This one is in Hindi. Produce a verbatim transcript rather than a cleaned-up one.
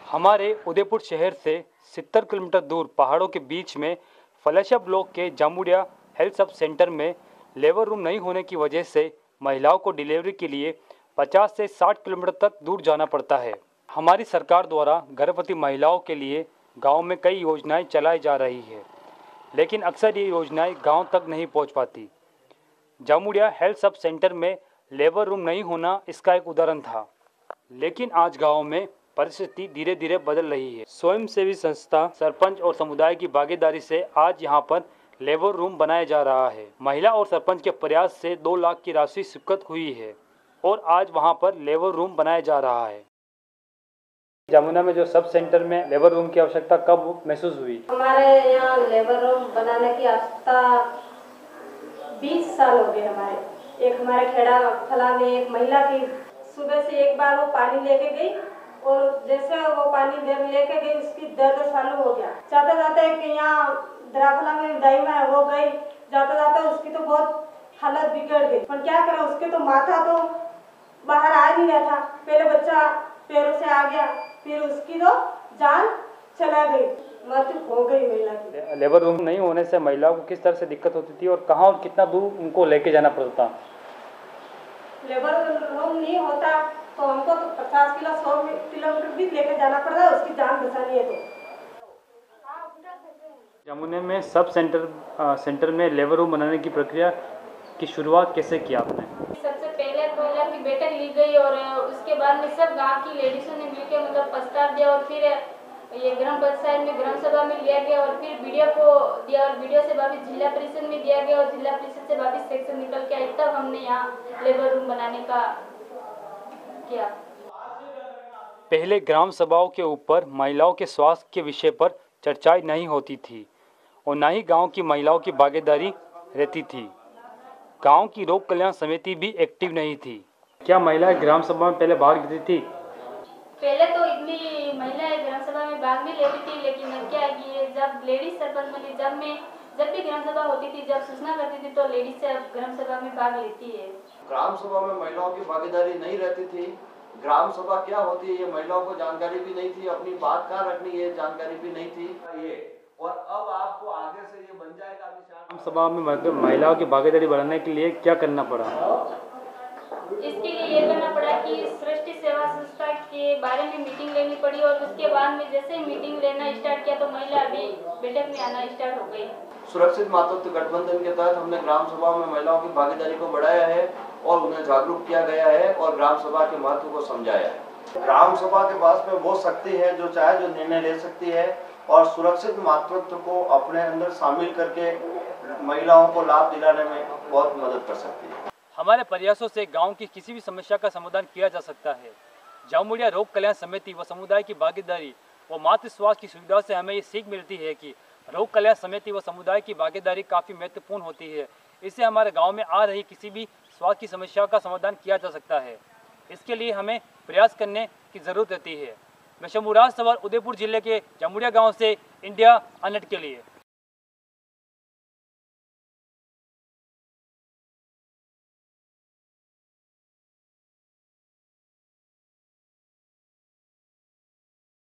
हमारे उदयपुर शहर से सत्तर किलोमीटर दूर पहाड़ों के बीच में फलैशा ब्लॉक के जामुड़िया हेल्थ सब सेंटर में लेबर रूम नहीं होने की वजह से महिलाओं को डिलीवरी के लिए पचास से साठ किलोमीटर तक दूर जाना पड़ता है। हमारी सरकार द्वारा गर्भवती महिलाओं के लिए गांव में कई योजनाएं चलाई जा रही है, लेकिन अक्सर ये योजनाएं गांव तक नहीं पहुंच पाती। जामुड़िया हेल्थ सब सेंटर में लेबर रूम नहीं होना इसका एक उदाहरण था, लेकिन आज गाँव में परिस्थिति धीरे धीरे बदल रही है। स्वयंसेवी संस्था, सरपंच और समुदाय की भागीदारी से आज यहां पर लेबर रूम बनाया जा रहा है। महिला और सरपंच के प्रयास से दो लाख की राशि स्वीकृत हुई है और आज वहां पर लेबर रूम बनाया जा रहा है। जामुना में जो सब सेंटर में लेबर रूम की आवश्यकता कब महसूस हुई? हमारे यहाँ लेबर रूम बनाने की आवश्यकता बीस साल हो गए। हमारे एक हमारे खेड़ा फला में एक महिला की सुबह से एक बार वो पानी लेके गई और जैसे वो पानी लेके गई उसकी दर्द चालू हो गया। जाते जाते यहाँ दराफला में दाई में वो गई, जाते जाते उसकी तो बहुत हालत बिगड़ गई। पर क्या करें, उसके तो माथा तो बाहर आ नहीं रहा था। पहले बच्चा पैरों से आ गया, फिर उसकी तो जान चला गई, मृत्यु हो गई महिला की। लेबर रूम नहीं होने से महिलाओं को किस तरह से दिक्कत होती थी और कहाँ और कितना दूर उनको लेके जाना पड़ता? लेबर रूम नहीं होता तो हमको तो पचास किलो सौ किलोमीटर भी लेके जाना पड़ता है, उसकी जान बचानी है। तो जामुने में सब सेंटर आ, सेंटर में लेबर रूम बनाने की प्रक्रिया की शुरुआत कैसे की आपने? सबसे पहले तो महिला की बैठक ली गई और उसके बाद में सब गांव की लेडीजों ने मिलकर मतलब प्रस्ताव दिया और फिर ये ग्राम पंचायत में ग्राम सभा में लिया गया और फिर वीडियो को दिया और वीडियो से वापिस जिला परिषद में दिया गया और जिला परिषद से वापिस सेक्शन निकल के आई, तब हमने यहाँ लेबर रूम बनाने का किया। पहले ग्राम सभाओं के ऊपर महिलाओं के स्वास्थ्य के विषय पर चर्चाएं नहीं होती थी और न ही गांव की महिलाओं की भागीदारी रहती थी। गांव की रोग कल्याण समिति भी एक्टिव नहीं थी। क्या महिलाएं ग्राम सभा में पहले भाग लेती थी? पहले तो इतनी महिलाएं ग्राम सभा में भाग नहीं लेती थी, लेकिन अब क्या है कि जब लेडीज सरपंच बनी, जब में जब भी ग्राम सभा होती थी, जब सूचना करती थी, तो लेडीज से अब ग्राम सभा में भाग लेती है। ग्राम सभा में महिलाओं की भागीदारी नहीं रहती थी। ग्राम सभा क्या होती है ये महिलाओं को जानकारी भी नहीं थी, अपनी बात कहाँ रखनी है जानकारी भी नहीं थी ये। और अब आपको आगे से ये बन जाएगा। ग्राम सभा में महिलाओं की भागीदारी बढ़ाने के लिए क्या करना पड़ा? इसके लिए ये करना पड़ा कि सृष्टि सेवा संस्था के बारे में मीटिंग लेनी पड़ी और उसके बाद में जैसे ही मीटिंग लेना स्टार्ट किया तो महिला अभी बैठक में आना स्टार्ट हो गई। सुरक्षित मातृत्व गठबंधन के तहत हमने ग्राम सभा में महिलाओं की भागीदारी को बढ़ाया है और उन्हें जागरूक किया गया है और ग्राम सभा के महत्व को समझाया है। ग्राम सभा के पास में वो शक्ति है जो चाहे जो निर्णय ले सकती है और सुरक्षित मातृत्व को अपने अंदर शामिल करके महिलाओं को लाभ दिलाने में बहुत मदद कर सकती है। हमारे प्रयासों से गांव की किसी भी समस्या का समाधान किया जा सकता है। जामुड़िया रोग कल्याण समिति व समुदाय की भागीदारी व मातृ स्वास्थ्य की सुविधा से हमें ये सीख मिलती है कि रोग कल्याण समिति व समुदाय की भागीदारी काफ़ी महत्वपूर्ण होती है। इससे हमारे गांव में आ रही किसी भी स्वास्थ्य की समस्या का समाधान किया जा सकता है। इसके लिए हमें प्रयास करने की ज़रूरत रहती है। मैं शंभूराज सवाल उदयपुर जिले के जामुड़िया गाँव से इंडिया अननेट के लिए।